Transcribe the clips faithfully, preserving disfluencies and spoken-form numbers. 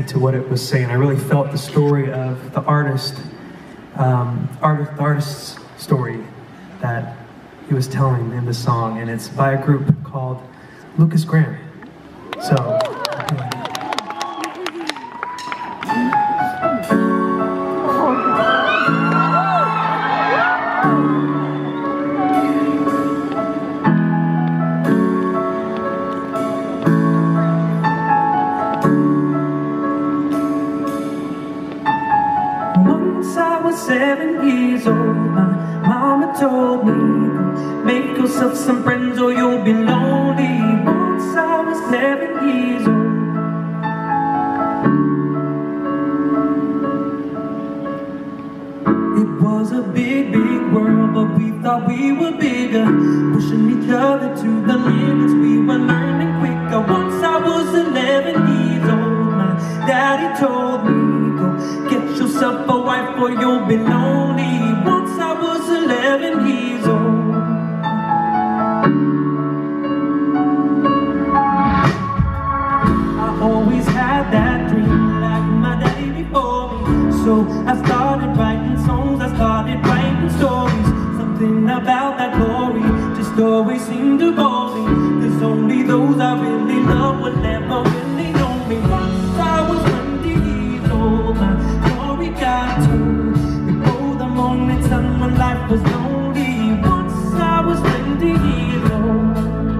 to what it was saying. I really felt the story of the artist, um, artist, the artist's story that he was telling in the song, and it's by a group called Lukas Graham. So. Once I was seven years old, my mama told me, make yourself some friends or you'll be lonely. Once I was seven years old. It was a big, big world, but we thought we were bigger, pushing each other to the limits. We were learning quicker. Once I was eleven years old, my daddy told me, go get yourself a wife or you'll be lonely. Once I was eleven years old. I always had that dream like my daddy before me, so I started writing songs, I started writing stories. Something about that glory just always seemed to bore me, 'cause only those I really love would never really know me. Once I was twenty years old, my story got told. Before the morning sun when life was lonely. Once I was twenty years old.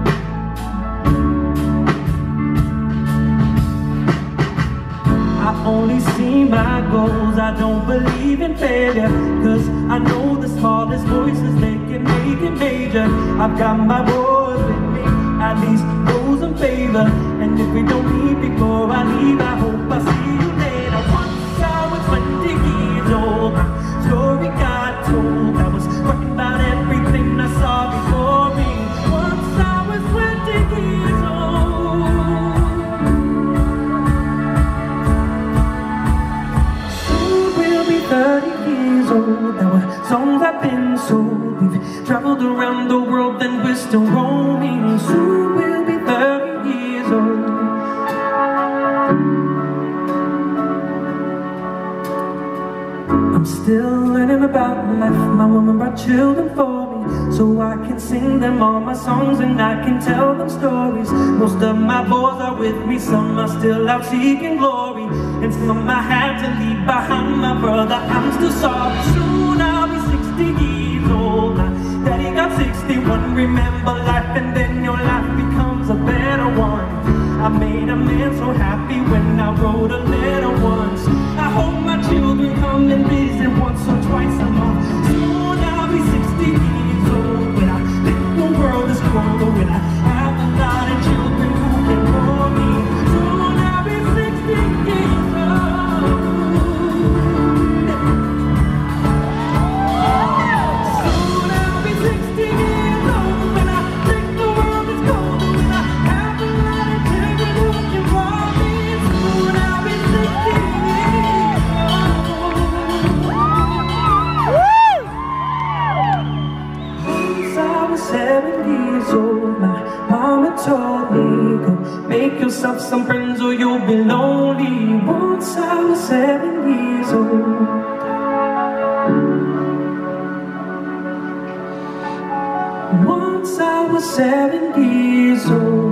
I only see my goals, I don't believe in failure, 'cause I know the smallest voices, they can make it major. I've got my boys with me, at least those in favor. And if we don't meet before I leave, I hope I see you later. Once I was twenty years old, my story got told. I was talking about everything I saw before me. Once I was twenty years old. Soon we'll be thirty years old. There were songs I've been sold. We've traveled around the world and we're still roaming. Soon we'll be thirty years old. I'm still learning about life. My woman brought children for me, so I can sing them all my songs and I can tell them stories. Most of my boys are with me, some are still out seeking glory, and some I had to leave behind. My brother, I'm still sorry. Soon I'll be sixty years old. My daddy got sixty-one. Remember life and then your life becomes a better one. I made a man so happy when I wrote a letter once. I hope my children come and visit once or twice a month. Soon I'll be sixty years old. When I think the world is colder, when I have a lot of children who can warm me. Soon I'll be sixty years old. Soon I'll be sixty years old. When I think the world is colder, when I have a lot of children who can warm me. Soon I'll be sixty years old. Once I was seven years old, my mama told me, go make yourself some friends or you'll be lonely. Once I was seven years old. Once I was seven years old.